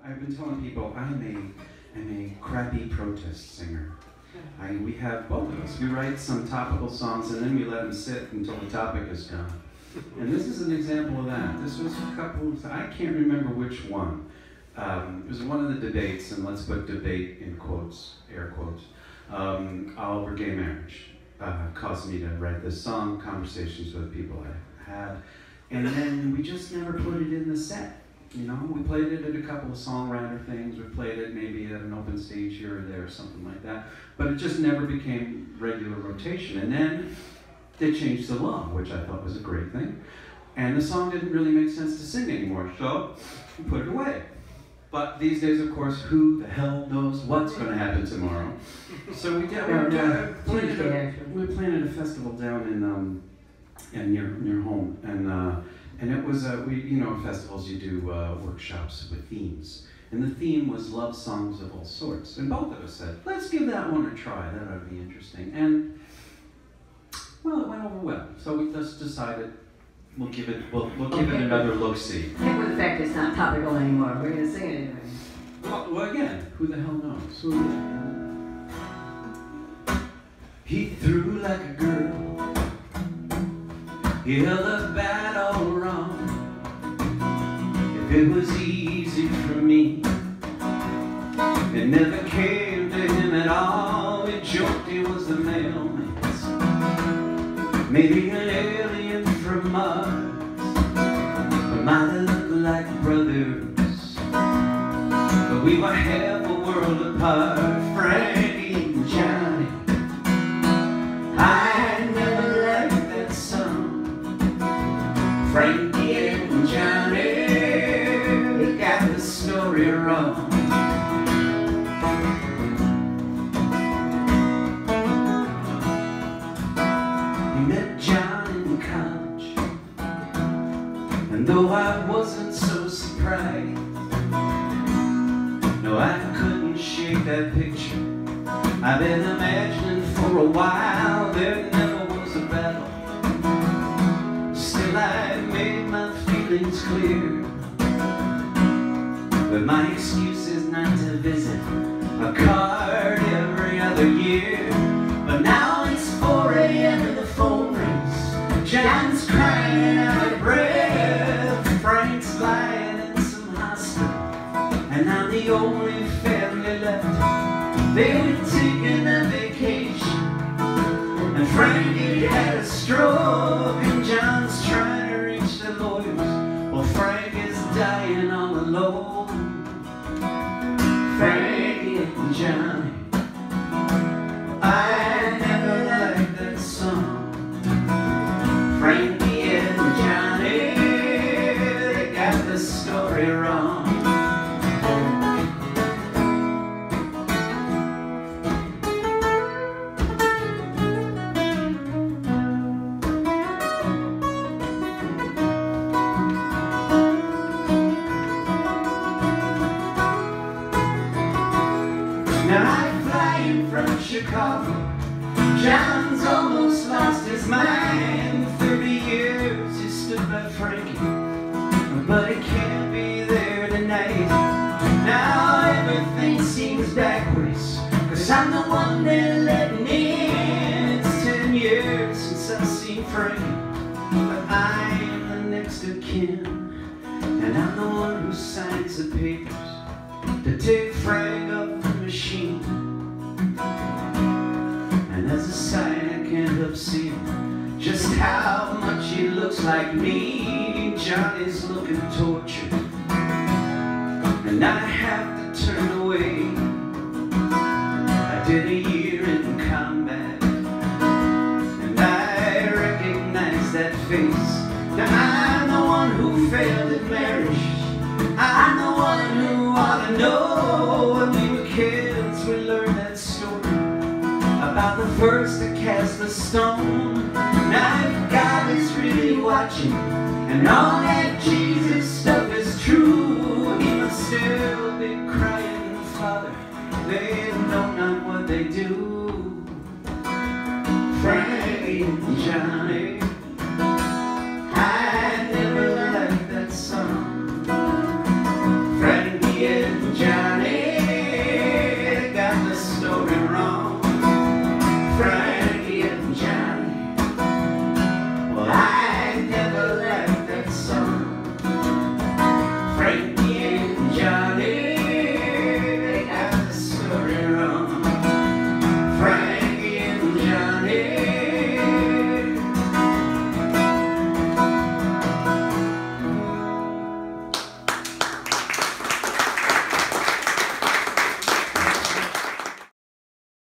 I've been telling people I'm a crappy protest singer. We have both of us. We write some topical songs and then we let them sit until the topic is gone. And this is an example of that. This was a couple of, I can't remember which one. It was one of the debates, and let's put debate in quotes, air quotes. All over gay marriage caused me to write this song, conversations with people I had. And then we just never put it in the set. You know, we played it at a couple of songwriter things. We played it maybe at an open stage here or there, or something like that. But it just never became regular rotation. And then they changed the law, which I thought was a great thing. And the song didn't really make sense to sing anymore, so we put it away. But these days, of course, who the hell knows what's going to happen tomorrow? So we planted a festival down in near home, and it was you know, festivals you do workshops with themes, and the theme was love songs of all sorts. And both of us said, let's give that one a try. That ought to be interesting. And well, it went over well. So we just decided we'll give it another look-see. Heck with the fact it's not topical anymore. We're going to sing it anyway. Well, again, who the hell knows? He threw like a girl. He held a bat all wrong. If it was easy for me, it never came to him at all. We joked he was the mailman's, maybe an alien from Mars. We might have looked like brothers, but we were half a world apart. Frankie and Johnny, I never liked that song. Frankie and Johnny, they got the story wrong. We met John in college, and though I wasn't so surprised, no, I couldn't shake that picture. I've been imagining for a while there never was a battle. Still I made my feelings clear, but my excuse is not to visit a card every other year. But now it's 4 a.m. and the phone rings. John's crying out of breath. Frank's lying in some hospital, and I'm the only family left. They were taking a vacation, and Frankie had a stroke, and John's trying to reach the lawyers. Well, Frank is dying all alone. Frankie and Johnny, I never liked that song. Frankie and Johnny, they got the story wrong. Now I fly in from Chicago. John's almost lost his mind. 30 years he stood by Frankie, but he can't be there tonight. Now everything seems backwards, 'cause I'm the one they're letting in. It's 10 years since I've seen Frankie, but I am the next of kin, and I'm the one who signs the papers to take Frank up the machine. And as a sign I can't help seeing just how much he looks like me. Johnny's looking tortured, and I have to turn away. I did a year in combat, and I recognize that face. Now I'm the one who failed at marriage. I'm the one who ought to know. When we were kids, we learned that story about the first to cast the stone. Now if God is really watching, and all that Jesus stuff is true, he must still be crying, Father, they know not what they do.